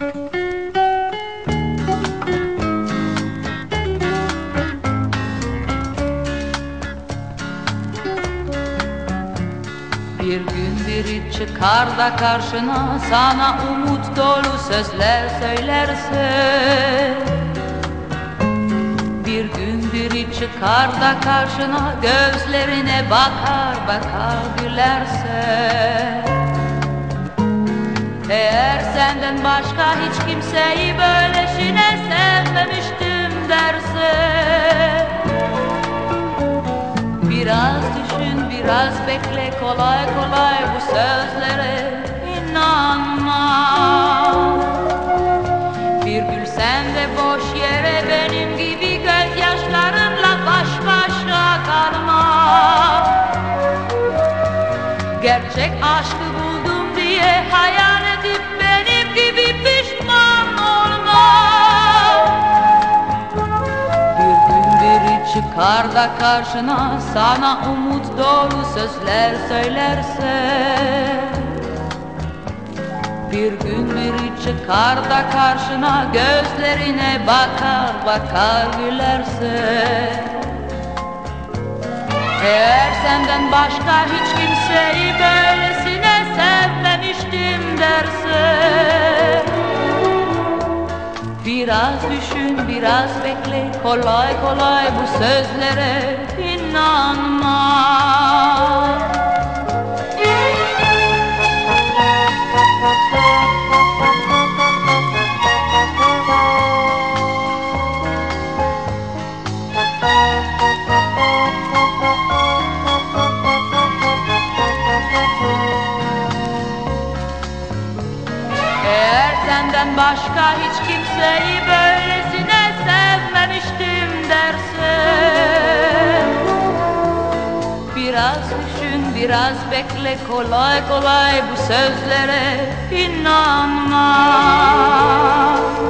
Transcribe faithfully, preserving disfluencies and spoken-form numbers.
Bir gün biri çıkar da karşına, sana umut dolu sözler söylerse. Bir gün biri çıkar da karşına, gözlerine bakar bakar gülerse. Eğer senden başka hiç kimseyi böylesine sevmemiştim derse, biraz düşün, biraz bekle, kolay kolay bu sözlere inanma. Bir gülsen de boş yere benim gibi gözyaşlarınla baş başa kalma. Gerçek aşkı buldum diye hayal edip benim gibi pişman olma. Bir gün biri çıkar da karşına, sana umut dolu sözler söylerse. Bir gün biri çıkar da karşına, gözlerine bakar bakar gülerse. Eğer senden başka hiç kimseyi böylesine sevmemiştim derse, biraz düşün, biraz bekle, kolay kolay bu sözlere inanma. Eğer senden başka hiç kimseyi böylesine sevmemiştim derse, biraz düşün, biraz bekle, kolay kolay bu sözlere inanma.